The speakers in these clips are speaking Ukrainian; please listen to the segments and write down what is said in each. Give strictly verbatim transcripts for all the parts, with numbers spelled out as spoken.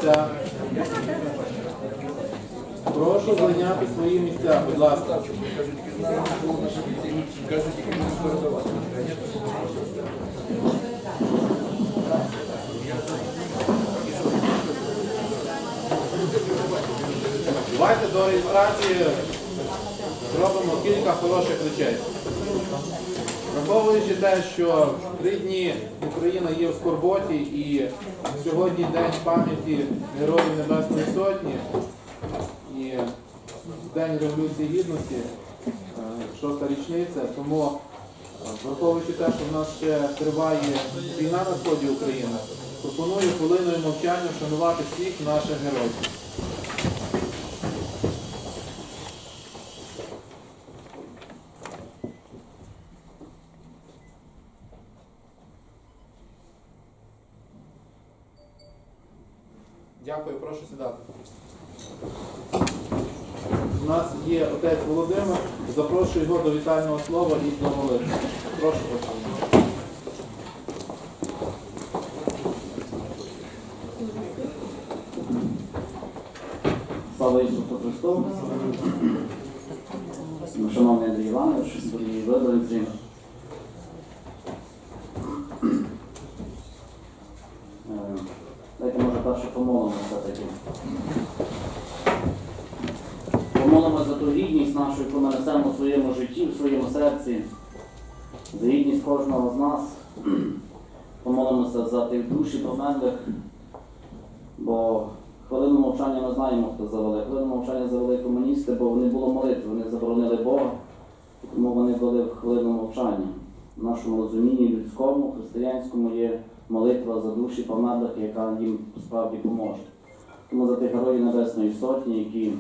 місця. Прошу зайняти свої місця, будь ласка. Давайте до реєстрації зробимо кілька хороших речей. Враховуючи те, що три дні Україна є в скорботі і сьогодні День пам'яті Героїв Небесної Сотні і День Революції Гідності, шоста річниця, тому враховуючи те, що в нас ще триває війна на сході України, пропоную хвилиною мовчання вшанувати всіх наших героїв. Дякую, прошу сідати. У нас є отець Володимир, запрошую його до вітального слова і до молитви. Прошу, прошу. Слава Ісусу Христу! Шановний Андрій Іванович, дорогі виборці, дайте, може, перше помолимося все-таки. Помолимося за ту гідність нашу, яку ми несемо в своєму житті, в своєму серці, за гідність кожного з нас. Помолимося за тих душі померлих, бо хвилину мовчання ми знаємо, хто завели. Хвилину мовчання завели комуністи, бо не було молитви, вони заборонили Бога, тому вони ввели в хвилину мовчання. В нашому розумінні людському, християнському є молитва за душі померлих, яка їм справді поможе. Тому за тих героїв Небесної Сотні, які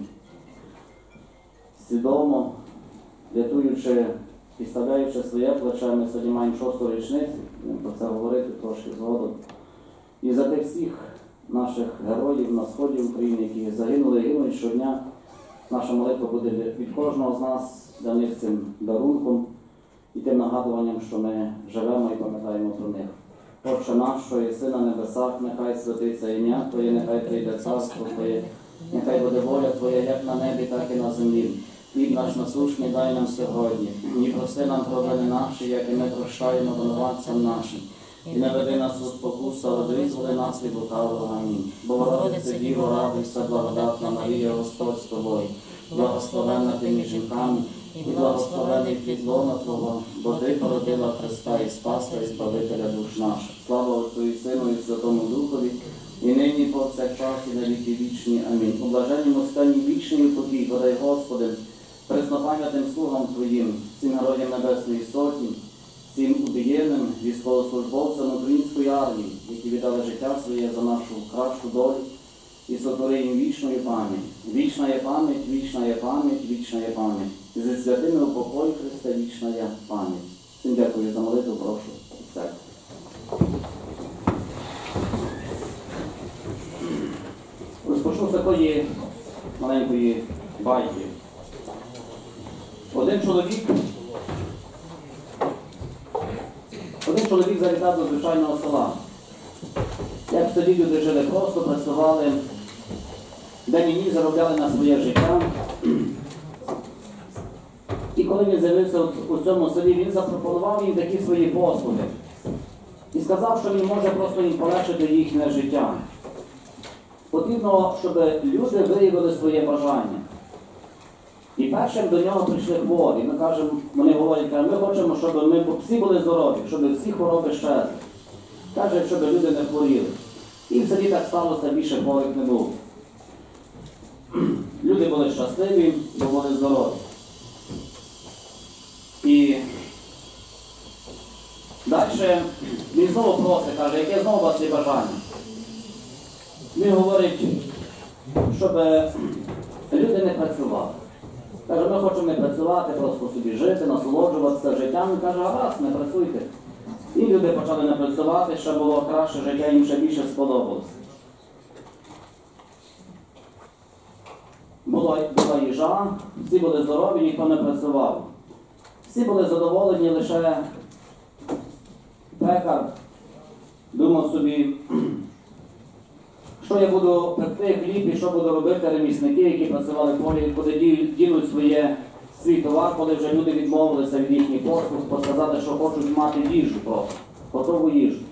свідомо, рятуючи, підставляючи своє плече, ми сьогодні маємо шосту річницю, про це говорити трошки згодом. І за тих всіх наших героїв на сході України, які загинули і гинуть щодня, наша молитва буде від кожного з нас для них цим дарунком і тим нагадуванням, що ми живемо і пам'ятаємо про них. Отче наш, що єси на небесах, нехай святиться ім'я Твоє, нехай прийде царство Твоє, нехай буде воля Твоя, як на небі, так і на землі. Хліб наш насущний дай нам сьогодні, і прости нам провини наші, як і ми прощаємо винуватцям нашим. І не веди нас у спокусу, але визволи нас від лукавого. Амінь. Богородице Діво, радуйся, благодатна Марія, Господь з тобою, благословенна ти між жінками, і благословений плід лона Твого, бо Ти породила Христа і Спаса, і Збавителя душ наших. Слава Отцю і Сину, і Святому Духові, і нині, і повсякчас, і на віки вічні. Амінь. У блаженному стані вічний упокій, подай, Господи, преснопам'ятним слугам Твоїм, всім героям Небесної Сотні, всім убієнним військовослужбовцям української армії, які віддали життя своє за нашу кращу долю, і сотвори їм вічну пам'ять. Вічна є пам'ять, вічна є пам'ять, вічна є пам'ять. І зі святими у покої Христа вічна є пам'ять. Всім дякую за молитву, прошу все. Розпочну з такої маленької байки. Один чоловік Один чоловік завітав до звичайного села. Як в селі люди жили просто, працювали, день і ніч заробляли на своє життя. І коли він з'явився у цьому селі, він запропонував їм такі свої послуги. І сказав, що він може просто їм полегшити їхнє життя. Потрібно, щоб люди виявили своє бажання. І першим до нього прийшли хворі. Ми кажемо, вони говорять, ми хочемо, щоб ми всі були здорові, щоб всі хвороби щезли. Каже, щоб люди не хворіли. І в селі так сталося, більше хворих не було. Люди були щасливі, бо були здорові. І далі він знову просить, каже, яке знову у вас є бажання? Він говорить, щоб люди не працювали. Каже, ми хочемо не працювати, просто собі жити, насолоджуватися життям. Він каже, а раз, не працюйте. І люди почали не працювати, щоб було краще життя, їм ще більше сподобалося. Була, була їжа, всі були здорові, ніхто не працював. Всі були задоволені, лише пекар думав собі, що я буду пекти хліб і що буду робити ремісники, які працювали в полі, куди ді- ділять своє, свій товар, коли вже люди відмовилися від їхніх послуг, бо сказали, що хочуть мати їжу просто, готову їжу.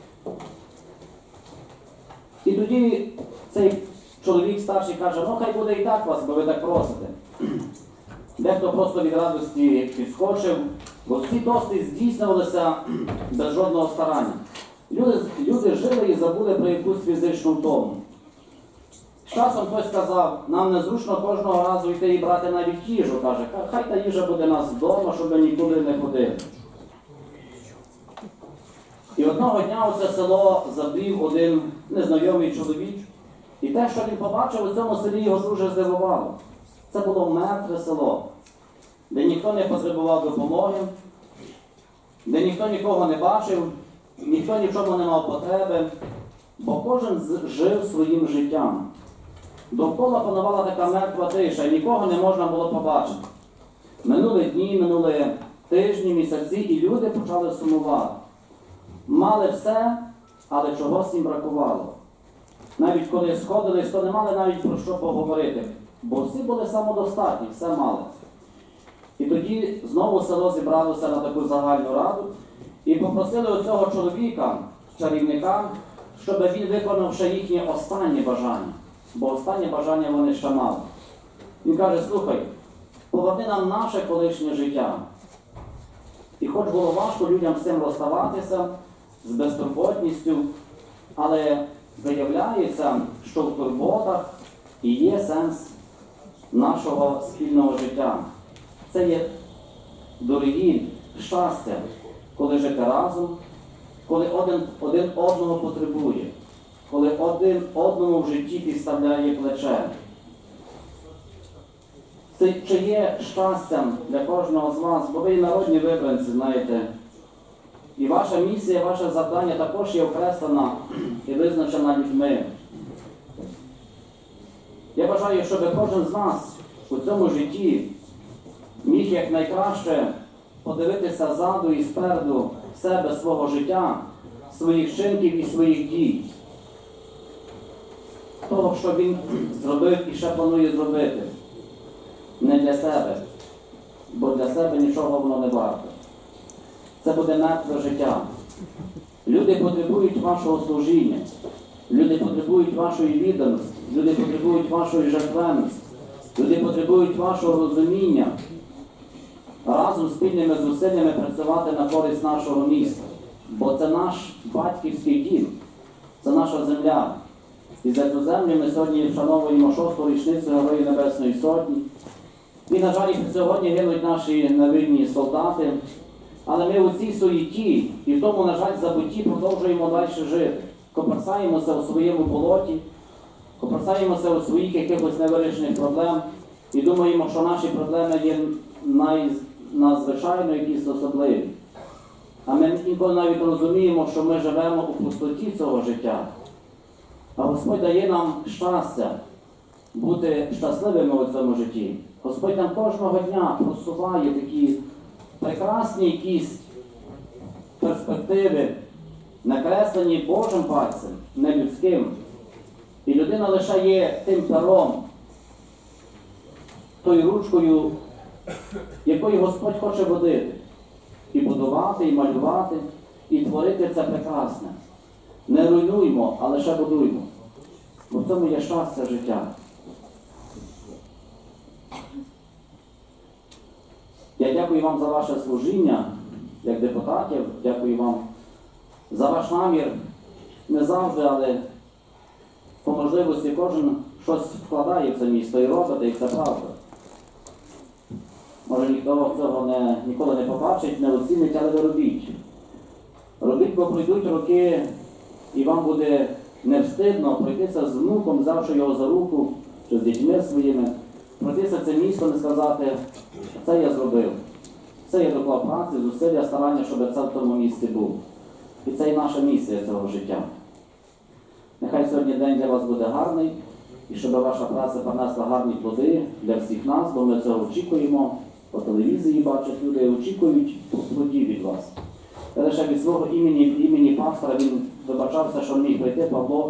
І тоді цей чоловік старший каже, ну хай буде і так вас, бо ви так просите. Дехто просто від радості підскочив, бо всі тости здійснювалися без жодного старання. Люди, люди жили і забули про якусь фізичну втому. З часом хтось сказав, нам незручно кожного разу йти і брати навіть їжу, каже, хай та їжа буде у нас вдома, щоб ми нікуди не ходили. І одного дня у це село забрів один незнайомий чоловік, і те, що він побачив у цьому селі, його дуже здивувало. Це було мертве село, де ніхто не потребував допомоги, де ніхто нікого не бачив, ніхто нічому не мав потреби, бо кожен жив своїм життям. Довкола панувала така мертва тиша, і нікого не можна було побачити. Минули дні, минули тижні, місяці, і люди почали сумувати. Мали все, але чогось їм бракувало. Навіть коли сходились, то не мали навіть про що поговорити, бо всі були самодостатні, все мали. І тоді знову село зібралося на таку загальну раду і попросили у цього чоловіка, чарівника, щоб він виконав ще їхнє останнє бажання. Бо останнє бажання вони ще мали. Він каже, слухай, поверни нам наше колишнє життя. І хоч було важко людям з цим розставатися, з безтурботністю, але виявляється, що в турботах і є сенс нашого спільного життя. Це є дорогі щастя, коли жити разом, коли один, один одного потребує, коли один одному в житті підставляє плече. Це чи є щастям для кожного з вас, бо ви народні вибранці, знаєте. І ваша місія, ваше завдання також є окреслена і визначена людьми. Я бажаю, щоб кожен з нас у цьому житті міг якнайкраще подивитися ззаду і спереду себе, свого життя, своїх вчинків і своїх дій. Того, що він зробив і ще планує зробити. Не для себе, бо для себе нічого воно не варто. Це буде мертве життя. Люди потребують вашого служіння, люди потребують вашої відданості, люди потребують вашої жертвенності, люди потребують вашого розуміння, разом спільними зусиллями працювати на користь нашого міста. Бо це наш батьківський дім, це наша земля. І за цю землю ми сьогодні вшановуємо шосту річницю Героїв Небесної Сотні. І, на жаль, сьогодні гинуть наші невинні солдати. Але ми у цій суєті і в тому, на жаль, забутті продовжуємо далі жити. Коперсаємося у своєму болоті, коперсаємося у своїх якихось невирішених проблем і думаємо, що наші проблеми є най... надзвичайно якісь особливі. А ми інколи навіть розуміємо, що ми живемо у пустоті цього життя. А Господь дає нам щастя бути щасливими у цьому житті. Господь нам кожного дня просуває такі прекрасні якісь перспективи, накреслені Божим пальцем, не людським. І людина лише є тим пером, тою ручкою, якою Господь хоче водити. І будувати, і малювати, і творити це прекрасне. Не руйнуймо, а лише будуймо. Бо в цьому є щастя життя. Я дякую вам за ваше служіння, як депутатів, дякую вам за ваш намір. Не завжди, але по можливості кожен щось вкладає в це місто і робите, і це правда. Може ніхто цього не, ніколи не побачить, не оцінить, але ви робіть. Робіть, бо пройдуть роки, і вам буде не встидно пройтися з внуком, взявши його за руку, чи з дітьми своїми, пройтися це місто, не сказати, це я зробив. Це я доклав праці, зусилля, старання, щоб це в тому місці був. І це і наша місія цього життя. Нехай сьогодні день для вас буде гарний, і щоб ваша праця принесла гарні плоди для всіх нас, бо ми цього очікуємо. По телевізії бачать люди, очікують плодів від вас. Я лише від свого імені, імені пастора він вибачався, що міг прийти, Павло,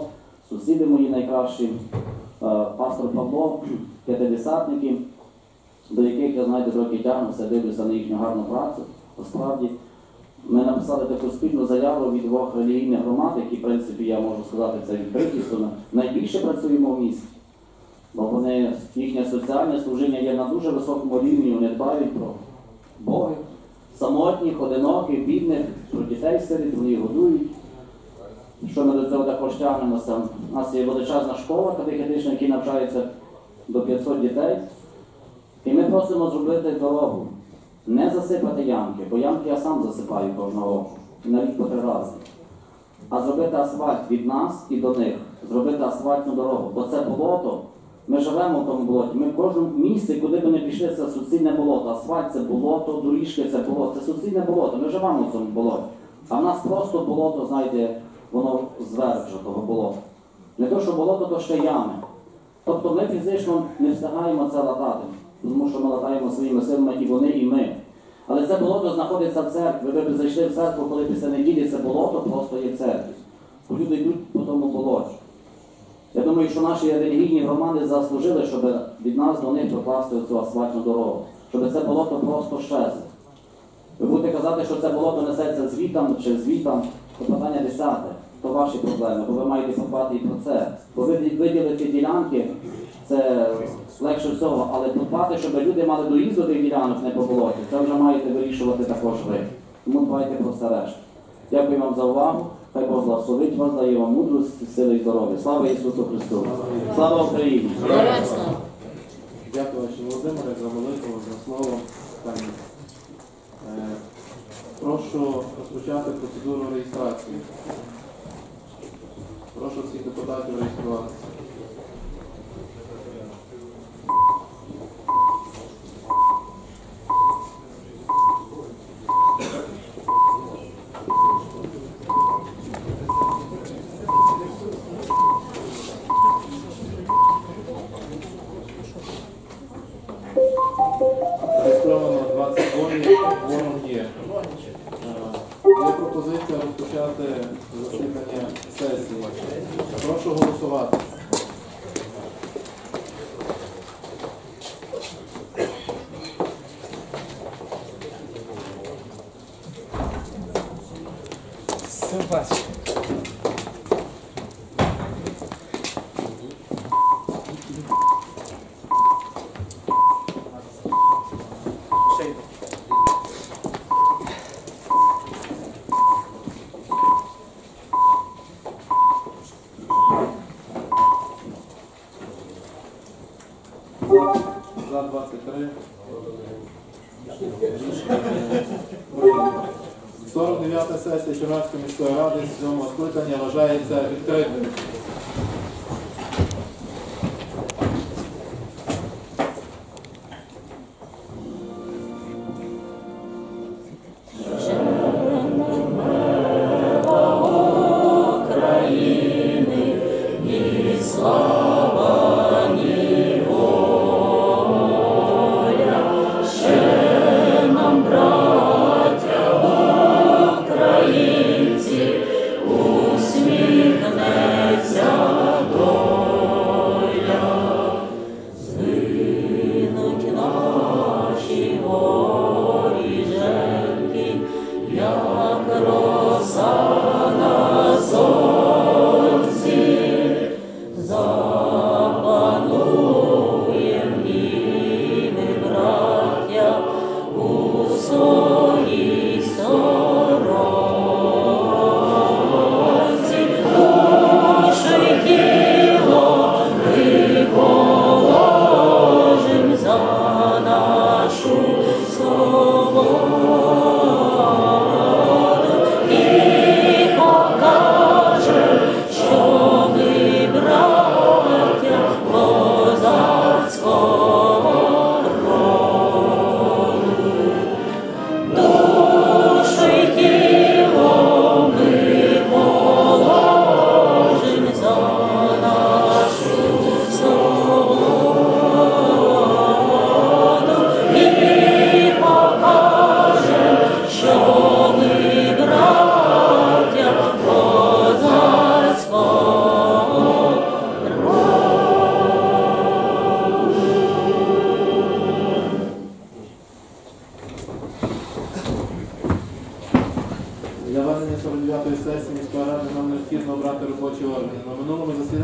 сусіди мої найкращі, пастор Павло, п'ятидесятники, до яких я, знаєте, трохи тягнуся, дивлюся на їхню гарну працю. Насправді, ми написали таку спільну заяву від двох релігійних громад, які, в принципі, я можу сказати, це відкритість, ми найбільше працюємо в місті. Бо вони, їхнє соціальне служіння є на дуже високому рівні, вони дбають про Бога, самотніх, одиноких, бідних, про дітей сиріт, вони їх годують. Що ми до цього також тягнемося? У нас є величезна школа катехетична, в якій навчається до п'ятсот дітей. І ми просимо зробити дорогу. Не засипати ямки, бо ямки я сам засипаю кожного року, на рік по три рази. А зробити асфальт від нас і до них. Зробити асфальтну дорогу. Бо це болото, ми живемо в тому болоті. Ми в кожному місці, куди б не пішли, це суцільне болото. Асфальт це болото, доріжки це болото. Це суцільне болото. Ми живемо в цьому болоті. А в нас просто болото, знаєте, воно зверху того болота. Не то, що болото, то ще ями. Тобто ми фізично не встигаємо це латати. Тому що ми латаємо своїми силами і вони, і ми. Але це болото знаходиться в церкві. Ви б зайшли в церкву, коли після неділі це болото просто є в церкві. Бо люди йдуть по тому болоті. Я думаю, що наші релігійні громади заслужили, щоб від нас до них прокласти цю асфальтну дорогу. Щоб це болото просто щезло. Ви будете казати, що це болото несеться звітом чи звітом, то питання десяте. То ваші проблеми, бо ви маєте подбати і про це. Бо ви виділити ділянки, це легше всього, але подбати, щоб люди мали доїзд до тих ділянок, не по болоті, це вже маєте вирішувати також ви. Тому дбайте про все решта. Дякую вам за увагу. Хай Бог благословить вас, дає вам мудрість, сили і здоров'я. Слава Ісусу Христу! Слава Україні! Дякую, ваші Володимире, за молитву, за слово. Пані. Е, прошу розпочати процедуру реєстрації. Прошу всіх депутатів реєструватися. Зареєстровано двадцять двоє, кворум є. Е, Є пропозиція розпочати засідання сесії. Прошу голосувати. Все бачу. За двадцять три. сорок дев'ята сесія Чернівецької міської ради сьомого скликання вважається відкритою. За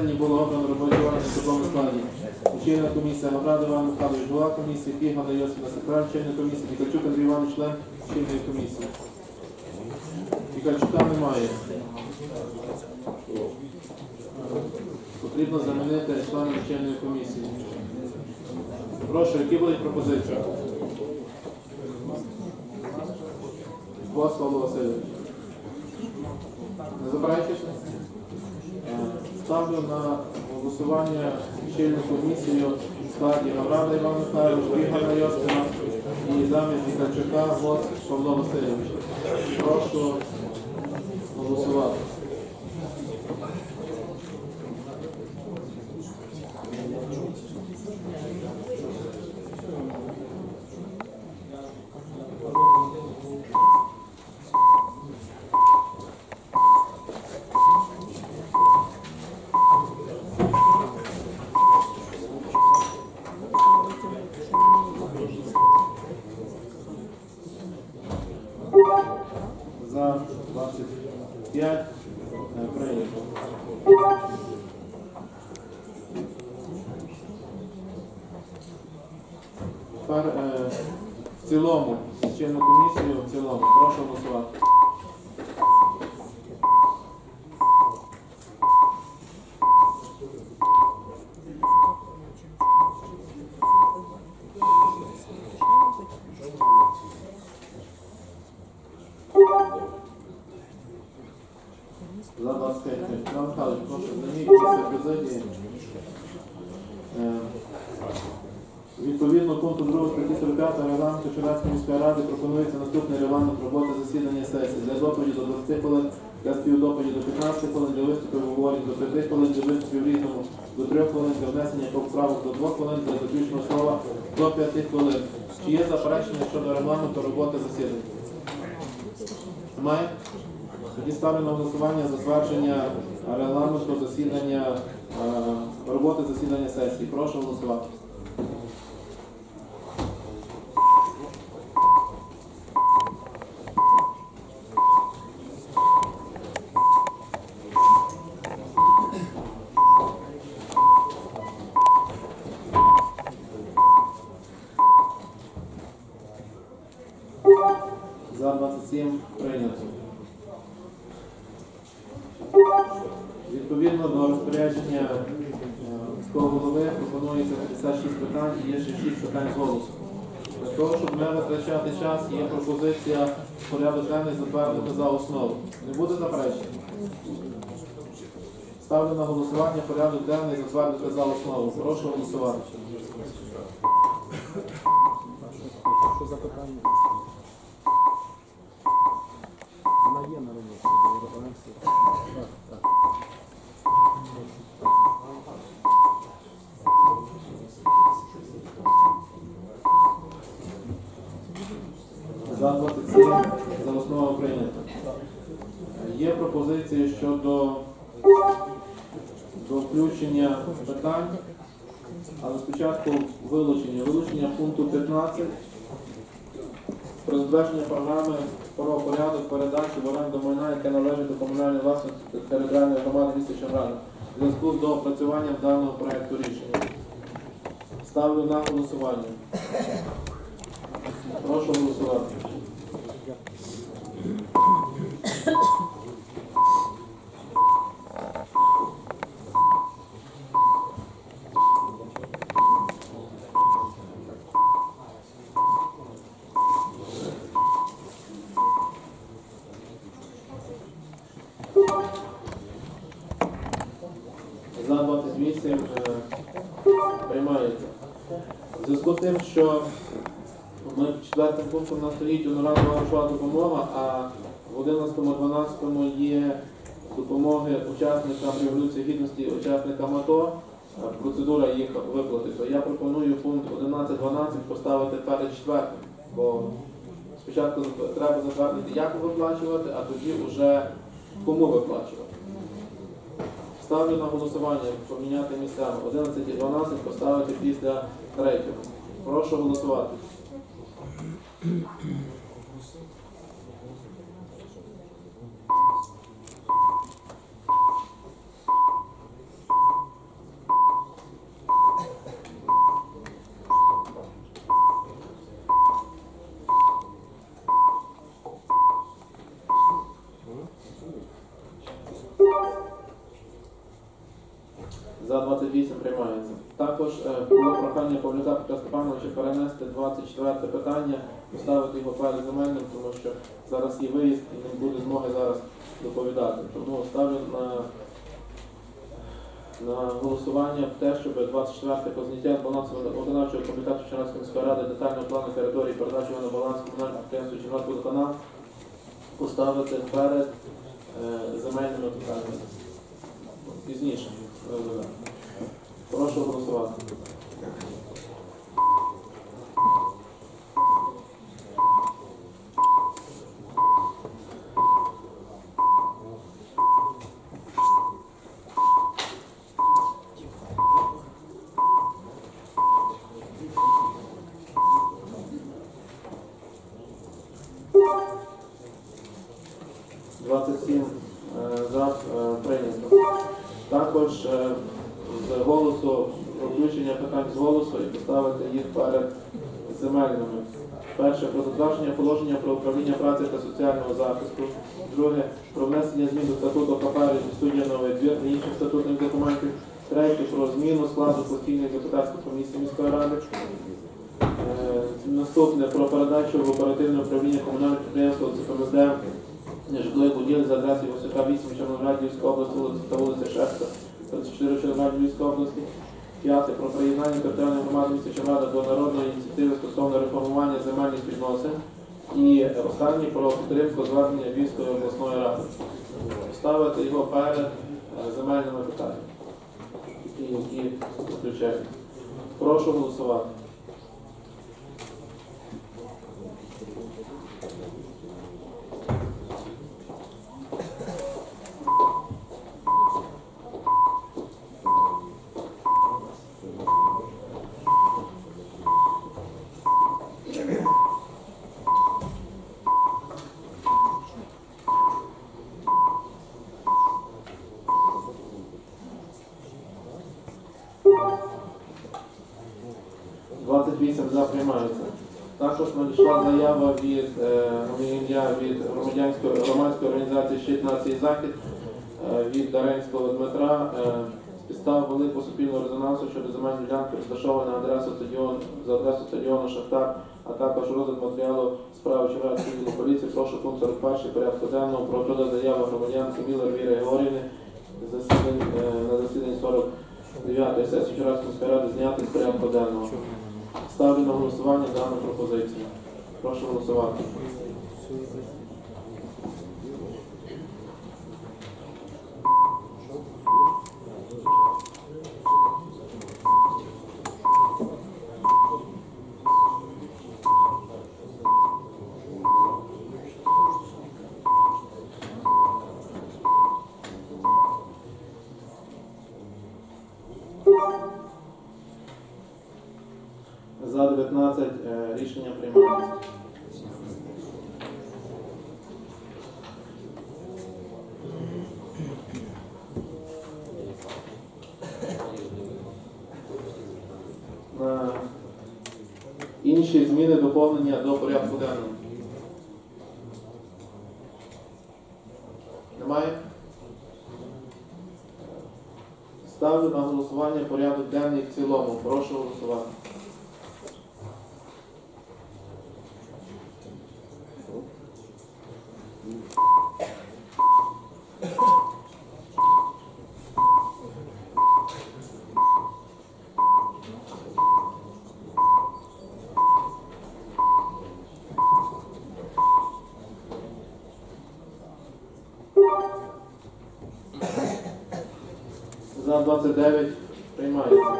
засіданні було обрано робочу органу в такому складі. Очільна комісія Гаврада Іван Михайлович, голова комісії, Фігана Йосифна Секретар члени комісії, Нікольчук Андрій Іванович, член очільної комісії. Нікольчука немає. Потрібно замінити члена очільної комісії. Прошу, які будуть пропозиції? Бос Павло Васильович. Не заперечуєте? Ставлю на голосування чільну комісію в складі Гаврада Іван Михайлович, Фігана Йосифна і замість Нікольчука Бос Павло Васильович. Прошу голосувати. За двадцять п'ять прийнято. Тепер е, в цілому, чинну комісію в цілому. Прошу голосувати. За двадцять п'ять. Іван Михайлович, прошу, займіть місце президії. Е, Відповідно пункту другого статті сорок п'ять регламенту Черкаської міської ради пропонується наступний регламент роботи засідання сесії. Для доповіді до двадцяти хвилин, для співдоповіді до п'ятнадцяти хвилин, для виступів у говорі до п'яти хвилин, для виступів різному до трьох хвилин, для внесення поправок до двох хвилин, для заключного слова до п'яти хвилин. Чи є заперечення щодо регламенту роботи засідання? Немає? Тоді ставлю на голосування затвердження регламенту засідання, е, роботи засідання сесії. Прошу голосувати. За двадцять сім прийнято. Відповідно до розпорядження міського голови пропонується п'ятдесят шість питань і є ще шість питань з голосу. Для того, щоб не витрачати час, є пропозиція порядок денний затвердити за основу. Не буде заперечень? Ставлю на голосування порядок денний затвердити за основу. Прошу голосувати. Що за питання? Вона є на роботі. Так, так. За двадцять сім за основу прийнято. Є пропозиції щодо до включення питань, але спочатку вилучення. Вилучення пункту п'ятнадцять про затвердження програми про порядок передачі в оренду майна, яке належить до комунальної власності територіальної громади міста Чорнограда, в зв'язку з доопрацюванням даного проєкту рішення. Ставлю на голосування. Прошу голосувати. За двадцять вісім е, приймається. У зв'язку з тим, що ми четвертим пунктом у нас стоїть одноразова грошова допомога, а в одинадцятому дванадцятому є допомоги учасникам Революції Гідності, учасникам АТО, процедура їх виплати. То я пропоную пункт одинадцять дванадцять поставити перед четвертим, бо спочатку треба затвердити, як виплачувати, а тоді вже кому виплачувати. Ставлю на голосування, поміняти місцями. одинадцять і дванадцять поставити після третього. Прошу голосувати. За двадцять вісім приймається. Також е, було прохання Павлюка Петра Степановича перенести двадцять четверте питання, поставити його перед земельним, тому що зараз є виїзд і не буде змоги зараз доповідати. Тому ставлю на, на голосування те, щоб двадцять четверте про зняття з балансу виконавчого комітету Чернівської міської ради детального плану території передачі його на баланс комунального підприємства Чернівськводоканал поставити перед е, земельними питаннями. Пізніше. Прошу голосувати. двадцять сім е, за е, прийнято. Також е, з голосу, включення питань з голосу і поставити їх перед земельними. Перше, про затвердження положення про управління праці та соціального захисту. Друге, про внесення змін до статуту КП студія Новий Двір та інших статутних документів. Третє, про зміну складу постійної депутатської комісії міської ради. Е, наступне, про передачу в оперативне управління комунального підприємства ЦПМСД нежитлових будівель за адресою Васюка вісім, Чорноград, Львівської області, та вулиця Шевська, тридцять чотири, Чорноград, Львівської області. П'яте. Про приєднання територіальної громади міста Чорнограда до народної ініціативи стосовно реформування земельних відносин. І останнє, про підтримку звернення Львівської обласної ради. Ставити його перед е, земельними питаннями, які включають. Прошу голосувати. двадцять вісім за приймається. Також надійшла заява від, е, ім'я від громадянської громадської організації «Щит нації Захід» е, від Даренського Дмитра е, з підстав великого суспільного резонансу щодо земельної ділянки, розташованої на адресу стадіон, за адресою стадіону «Шахтар», а також розгляд матеріалу справи Чернівецького відділу поліції. Прошу пункт сорок перший порядку денного про розгляд заяви громадянки Міллер Віри Григорівни засідань, е, на засіданні сорок дев'ятої сесії Чернівецької міської ради зняти з порядку денного. Ставлю на голосування дану пропозицію. Прошу голосувати. За дев'ятнадцять е, рішення приймається. Е, інші зміни, доповнення до порядку денного. Немає? Ставлю на голосування порядок денний в цілому. Прошу голосувати. За двадцять дев'ять приймається.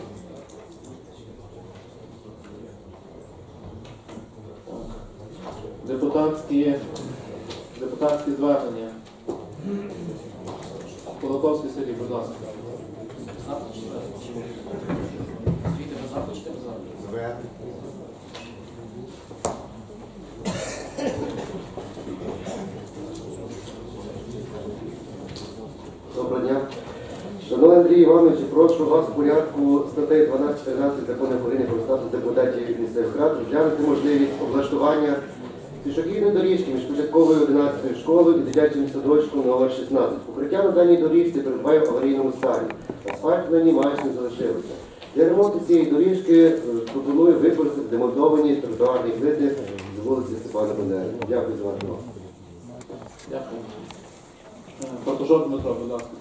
Депутатські, депутатські звернення. Кулаковський Сергій, будь ласка. Звідти ви запишете? Доброго дня. Шановний Андрій Іванович, прошу вас в порядку статей дванадцять тринадцять Закону України про статус депутатів місцевих рад розглянути можливість облаштування пішохідної доріжки між початковою одинадцятою школою і дитячим садочком номер шістнадцять. Покриття на даній доріжці перебуває в аварійному стані. асфальту на ній майже не залишилося. Для ремонту цієї доріжки е, пропоную використати демонтовані тротуарні плити з вулиці Степана Бандери. Дякую за вашу увагу. Дякую. Е, Патушок Дмитро, будь ласка.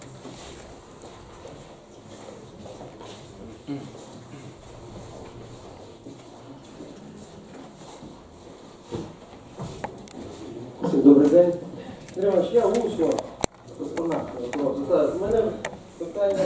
Всім добрий день. Іванович, я усно розпонах. У мене питання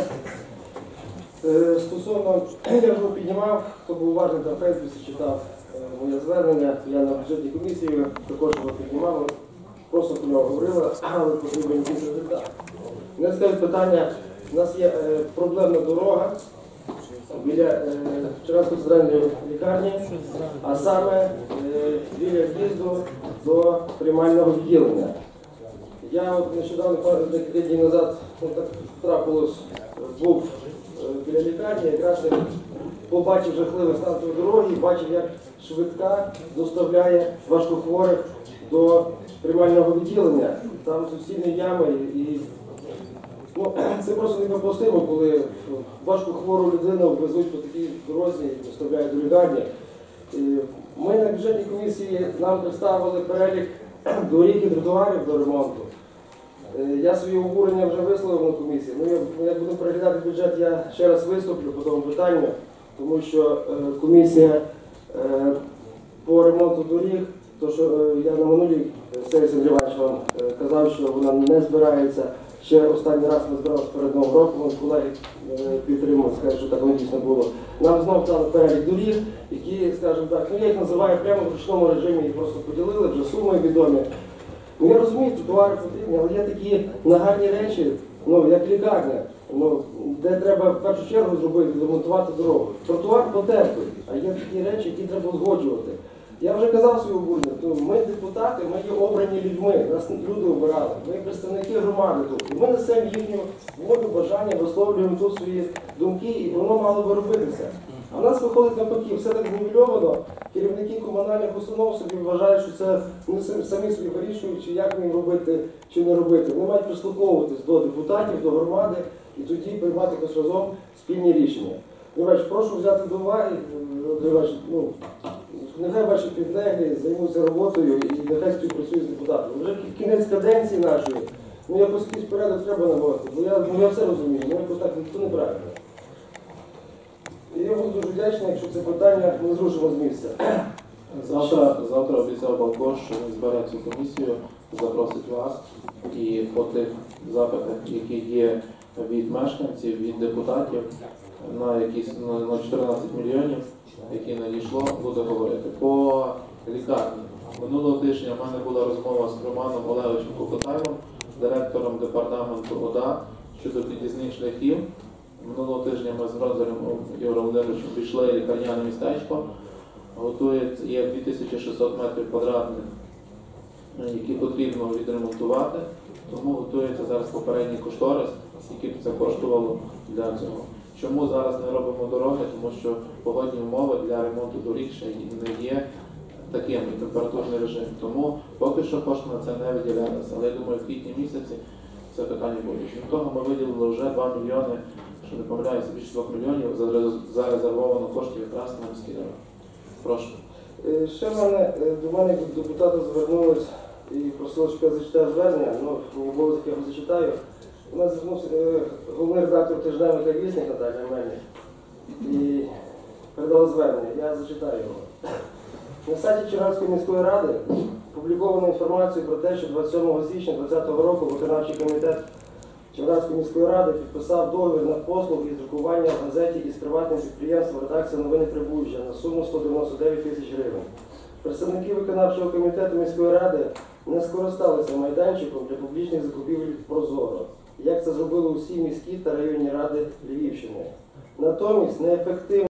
е, стосовно, я вже піднімав, хто був уважний та в Фейсбуці читав е, моє звернення, я на бюджетній комісії також його піднімав, просто про нього говорила, але потрібен якийсь результат. У мене скажуть питання, у нас є е, проблемна дорога біля е, Черкаської центральної лікарні, а саме е, біля в'їзду до приймального відділення. Я от нещодавно, декілька днів назад, ну, так трапилось, був е, біля лікарні, якраз я побачив жахливий стан тої дороги і бачив, як швидка доставляє важкохворих до приймального відділення. Там суцільні ями і ну, це просто неприпустимо, коли важко хвору людину везуть по такій дорозі і доставляють до лікарні. Ми на бюджетній комісії нам представили перелік доріг і тротуарів до ремонту. Я своє обурення вже висловив на комісії. Ну, як будемо переглядати бюджет, я ще раз виступлю по тому питанню, тому що комісія по ремонту доріг, то що я на минулій сесії Іванович вам казав, що вона не збирається. Ще останній раз ми збиралися перед Новим роком, колеги підтримали, скажуть, що так воно дійсно було. Нам знову дали перелік доріг, які, скажімо так, ну я їх називаю прямо в ручному режимі, їх просто поділили, вже суми відомі. Ну я розумію, тротуари потрібні, але є такі нагальні речі, ну як лікарня, ну, де треба в першу чергу зробити, відремонтувати дорогу. Тротуар потерпить, а є такі речі, які треба узгоджувати. Я вже казав свою обурення, ми депутати, ми є обрані людьми, нас люди обирали, ми представники громади тут. І ми несемо їхню волю, бажання, висловлюємо тут свої думки, і воно мало би робитися. А в нас виходить навпаки, все так знівельовано, керівники комунальних установ собі вважають, що це вони самі собі вирішують, чи як їм робити, чи не робити. Вони мають прислуховуватись до депутатів, до громади і тоді приймати якось разом спільні рішення. Іванович, прошу взяти до уваги, Іванович, ну, нехай ваші підлеглі займуться роботою і нехай співпрацюють з депутатами. Вже в кінець каденції нашої, ну якось якийсь порядок треба наводити, бо я, ну, я все розумію, ну якось так ніхто не правильно. І я буду дуже вдячний, якщо це питання не зрушимо з місця. Завтра, завтра обіцяв Балкош, що він збере цю комісію, запросить вас і по тих запитах, які є від мешканців, від депутатів, на якісь на, на чотирнадцять мільйонів, які надійшло, буде говорити. По лікарні. Минулого тижня в мене була розмова з Романом Олеговичем Кокотаєвим, директором департаменту ОДА, щодо під'їзних шляхів. Минулого тижня ми з Гронзарем Ігорем Володимировичем пішли лікарняне містечко. Готують, є дві тисячі шістсот метрів квадратних, які потрібно відремонтувати. Тому готується зараз попередній кошторис, скільки це коштувало для цього. Чому зараз не робимо дороги? Тому що погодні умови для ремонту доріг ще не є таким, температурний режим. Тому поки що кошти на це не виділялися. Але я думаю, в квітні місяці це питання буде. Крім того, ми виділили вже два мільйони, що не помиляюся, більше двох мільйонів зарезервовано коштів якраз на міські дороги. Прошу. Ще в мене, до мене депутати звернулись і просили, щоб я зачитав звернення, ну, мені обов'язок я його зачитаю. У нас звернувся е, головний редактор тижневика «Вісник» Наталія Мельник і передала звернення, я зачитаю його. На сайті Черкаської міської ради опубліковано інформацію про те, що двадцять сьомого січня двадцять двадцятого року виконавчий комітет Черкаської міської ради підписав договір на послуги із друкування в газеті із приватним підприємством редакція «Новини Прибужжя» на суму сто дев'яносто дев'ять тисяч гривень. Представники виконавчого комітету міської ради не скористалися майданчиком для публічних закупівель «Прозоро», як це зробили усі міські та районні ради Львівщини. Натомість неефективно